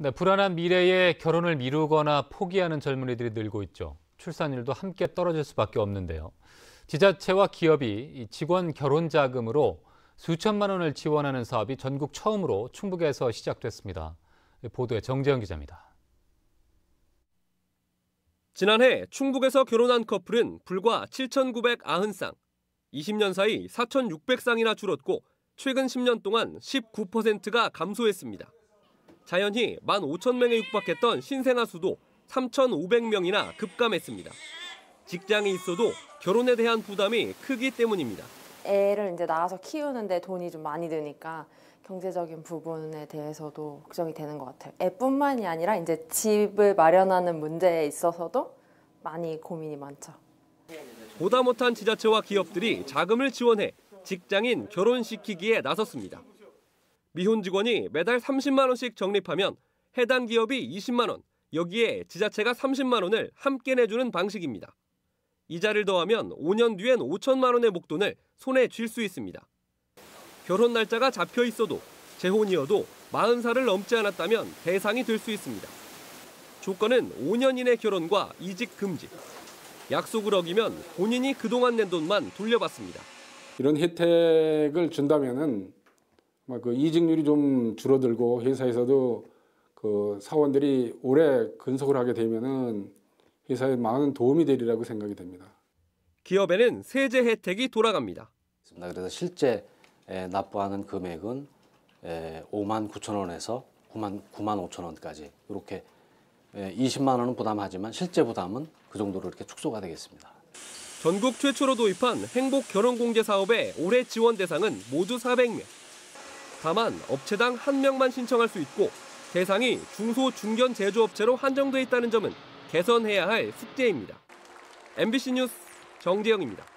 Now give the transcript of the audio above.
네, 불안한 미래에 결혼을 미루거나 포기하는 젊은이들이 늘고 있죠. 출산율도 함께 떨어질 수밖에 없는데요. 지자체와 기업이 이 직원 결혼 자금으로 수천만 원을 지원하는 사업이 전국 처음으로 충북에서 시작됐습니다. 보도에 정재영 기자입니다. 지난해 충북에서 결혼한 커플은 불과 7,990쌍, 20년 사이 4,600쌍이나 줄었고 최근 10년 동안 19%가 감소했습니다. 자연히 15,000명에 육박했던 신생아 수도 3,500명이나 급감했습니다. 직장이 있어도 결혼에 대한 부담이 크기 때문입니다. 애를 이제 낳아서 키우는데 돈이 좀 많이 드니까 경제적인 부분에 대해서도 걱정이 되는 것 같아요. 애뿐만이 아니라 이제 집을 마련하는 문제에 있어서도 많이 고민이 많죠. 보다 못한 지자체와 기업들이 자금을 지원해 직장인 결혼시키기에 나섰습니다. 미혼 직원이 매달 30만 원씩 적립하면 해당 기업이 20만 원, 여기에 지자체가 30만 원을 함께 내주는 방식입니다. 이자를 더하면 5년 뒤엔 5천만 원의 목돈을 손에 쥘 수 있습니다. 결혼 날짜가 잡혀 있어도 재혼이어도 40살을 넘지 않았다면 대상이 될 수 있습니다. 조건은 5년 이내 결혼과 이직 금지. 약속을 어기면 본인이 그동안 낸 돈만 돌려받습니다. 이런 혜택을 준다면은 그 이직률이 좀 줄어들고 회사에서도 그 사원들이 오래 근속을 하게 되면은 회사에 많은 도움이 되리라고 생각이 됩니다. 기업에는 세제 혜택이 돌아갑니다. 그래서 실제 납부하는 금액은 5만 9천 원에서 9만 5천 원까지 이렇게 20만 원은 부담하지만 실제 부담은 그 정도로 이렇게 축소가 되겠습니다. 전국 최초로 도입한 행복 결혼공제 사업의 올해 지원 대상은 모두 400명. 다만 업체당 1명만 신청할 수 있고 대상이 중소 중견 제조업체로 한정돼 있다는 점은 개선해야 할 숙제입니다. MBC 뉴스 정재영입니다.